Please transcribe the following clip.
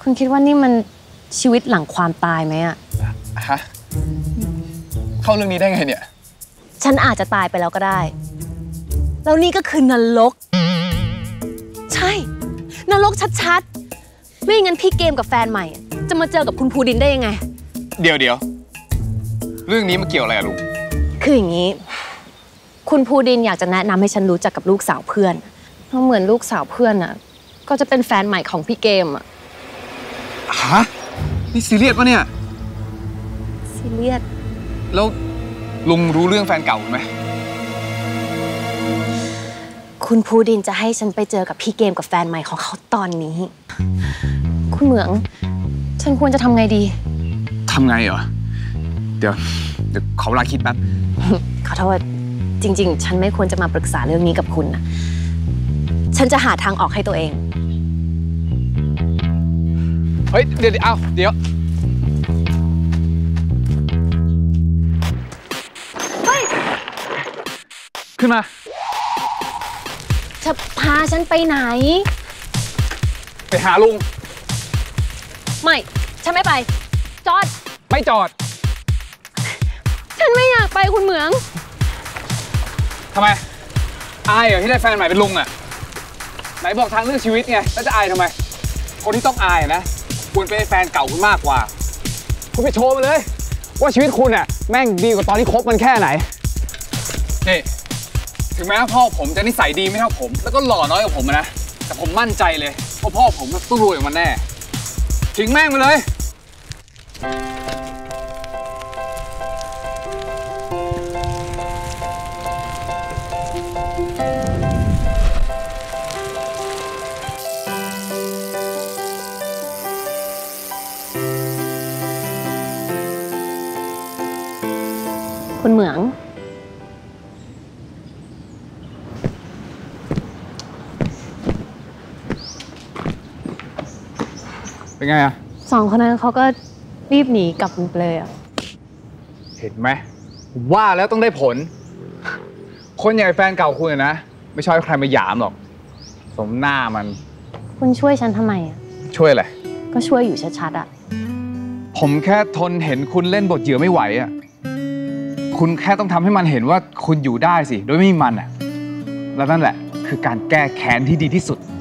คุณคิดว่านี่มันชีวิตหลังความตายไหมอะฮะเข้าเรื่องนี้ได้ไงเนี่ยฉันอาจจะตายไปแล้วก็ได้แล้วนี่ก็คือนรกใช่นรกชัดๆไม่งั้นพี่เกมกับแฟนใหม่จะมาเจอกับคุณภูดินได้ยังไงเดี๋ยวเรื่องนี้มันเกี่ยวอะไรอะลุงคืออย่างนี้คุณภูดินอยากจะแนะนำให้ฉันรู้จักกับลูกสาวเพื่อนเพราะเหมือนลูกสาวเพื่อนอะก็จะเป็นแฟนใหม่ของพี่เกมอะฮะนี่ซีเรียสปะเนี่ยซีเรียสแล้วลุงรู้เรื่องแฟนเก่าไหมคุณภูดินจะให้ฉันไปเจอกับพี่เกมกับแฟนใหม่ของเขาตอนนี้คุณเหมืองฉันควรจะทำไงดีทำไงเหรอเดี๋ยวขอเวลาคิดแป๊บขอโทษจริงๆฉันไม่ควรจะมาปรึกษาเรื่องนี้กับคุณนะฉันจะหาทางออกให้ตัวเองเฮ้ยเดี๋ยวเฮ้ยขึ้นมาจะพาฉันไปไหนไปหาลุงไม่ฉันไม่ไปจอดไม่จอดฉันไม่อยากไปคุณเหมืองทำไมอายเหรอที่ได้แฟนใหม่เป็นลุงอ่ะไหนบอกทางเรื่องชีวิตไงแล้วจะอายทำไมคนที่ต้องอายนะควรเป็นแฟนเก่าคุณมากกว่าคุณไปโชว์มาเลยว่าชีวิตคุณอ่ะแม่งดีกว่าตอนที่คบมันแค่ไหนนี่ถึงแม้ว่าพ่อผมจะนิสัยดีไม่เท่าผมแล้วก็หล่อน้อยกว่าผมนะแต่ผมมั่นใจเลยว่าพ่อผมต้องรวยกว่ามันแน่ทิ้งแม่งไปเลยคุณเหมืองเป็นไงอะสองคนนั้นเขาก็รีบหนีกลับเลยอะเห็นไหมว่าแล้วต้องได้ผลคนใหญ่แฟนเก่าคุณนะไม่ชอบให้ใครมาหยามหรอกสมหน้ามันคุณช่วยฉันทำไมอะช่วยอะไรก็ช่วยอยู่ชัดๆอะผมแค่ทนเห็นคุณเล่นบทเหยื่อไม่ไหวอะคุณแค่ต้องทำให้มันเห็นว่าคุณอยู่ได้สิโดยไม่มีมันอะแล้วนั่นแหละคือการแก้แค้นที่ดีที่สุด